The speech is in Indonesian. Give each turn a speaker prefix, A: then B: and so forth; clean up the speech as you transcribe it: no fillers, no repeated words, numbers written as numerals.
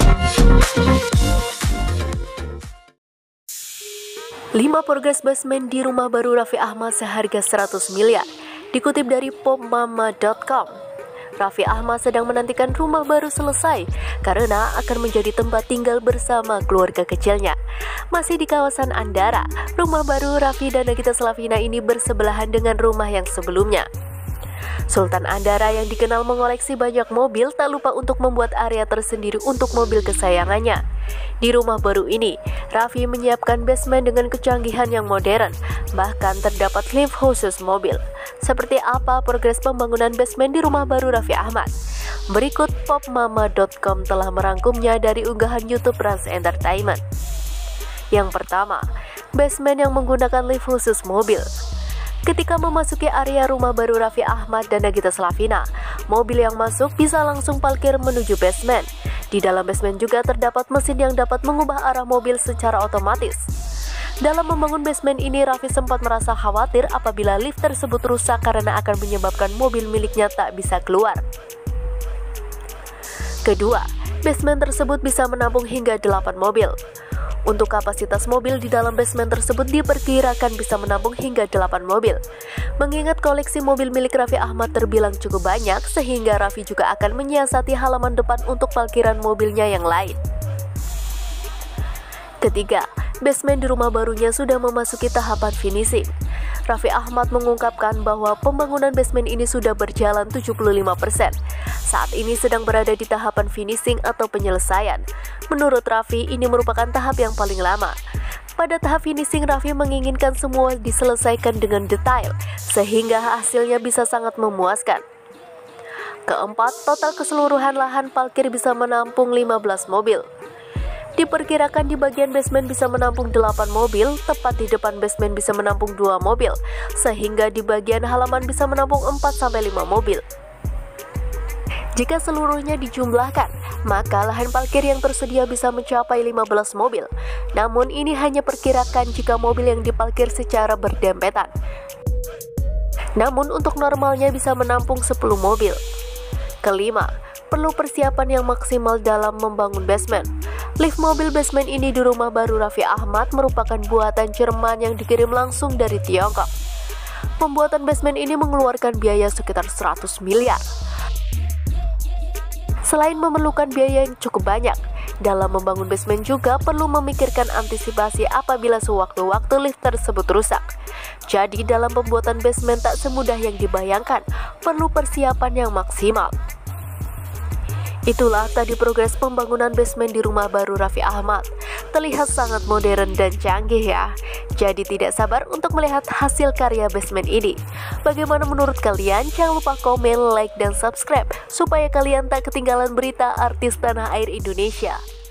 A: 5 progres basement di rumah baru Raffi Ahmad seharga 100 miliar. Dikutip dari popmama.com, Raffi Ahmad sedang menantikan rumah baru selesai karena akan menjadi tempat tinggal bersama keluarga kecilnya. Masih di kawasan Andara, rumah baru Raffi dan Nagita Slavina ini bersebelahan dengan rumah yang sebelumnya. Sultan Andara yang dikenal mengoleksi banyak mobil tak lupa untuk membuat area tersendiri untuk mobil kesayangannya. Di rumah baru ini, Raffi menyiapkan basement dengan kecanggihan yang modern, bahkan terdapat lift khusus mobil. Seperti apa progres pembangunan basement di rumah baru Raffi Ahmad? Berikut popmama.com telah merangkumnya dari unggahan YouTube Rans Entertainment. Yang pertama, basement yang menggunakan lift khusus mobil. Ketika memasuki area rumah baru Raffi Ahmad dan Nagita Slavina, mobil yang masuk bisa langsung parkir menuju basement. Di dalam basement juga terdapat mesin yang dapat mengubah arah mobil secara otomatis. Dalam membangun basement ini, Raffi sempat merasa khawatir apabila lift tersebut rusak karena akan menyebabkan mobil miliknya tak bisa keluar. Kedua, basement tersebut bisa menampung hingga 8 mobil. Untuk kapasitas mobil di dalam basement tersebut diperkirakan bisa menampung hingga 8 mobil. Mengingat koleksi mobil milik Raffi Ahmad terbilang cukup banyak, sehingga Raffi juga akan menyiasati halaman depan untuk parkiran mobilnya yang lain. Ketiga, basement di rumah barunya sudah memasuki tahapan finishing. Raffi Ahmad mengungkapkan bahwa pembangunan basement ini sudah berjalan 75%. Saat ini sedang berada di tahapan finishing atau penyelesaian. Menurut Raffi, ini merupakan tahap yang paling lama. Pada tahap finishing, Raffi menginginkan semua diselesaikan dengan detail, sehingga hasilnya bisa sangat memuaskan. Keempat, total keseluruhan lahan parkir bisa menampung 15 mobil. Diperkirakan di bagian basement bisa menampung 8 mobil, tepat di depan basement bisa menampung 2 mobil, sehingga di bagian halaman bisa menampung 4-5 mobil. Jika seluruhnya dijumlahkan, maka lahan parkir yang tersedia bisa mencapai 15 mobil. Namun ini hanya perkirakan jika mobil yang diparkir secara berdempetan. Namun untuk normalnya bisa menampung 10 mobil. Kelima, perlu persiapan yang maksimal dalam membangun basement. Lift mobil basement ini di rumah baru Raffi Ahmad merupakan buatan Jerman yang dikirim langsung dari Tiongkok. Pembuatan basement ini mengeluarkan biaya sekitar 100 miliar. Selain memerlukan biaya yang cukup banyak, dalam membangun basement juga perlu memikirkan antisipasi apabila sewaktu-waktu lift tersebut rusak. Jadi dalam pembuatan basement tak semudah yang dibayangkan, perlu persiapan yang maksimal. Itulah tadi progres pembangunan basement di rumah baru Raffi Ahmad. Terlihat sangat modern dan canggih ya. Jadi tidak sabar untuk melihat hasil karya basement ini. Bagaimana menurut kalian? Jangan lupa komen, like, dan subscribe supaya kalian tak ketinggalan berita artis tanah air Indonesia.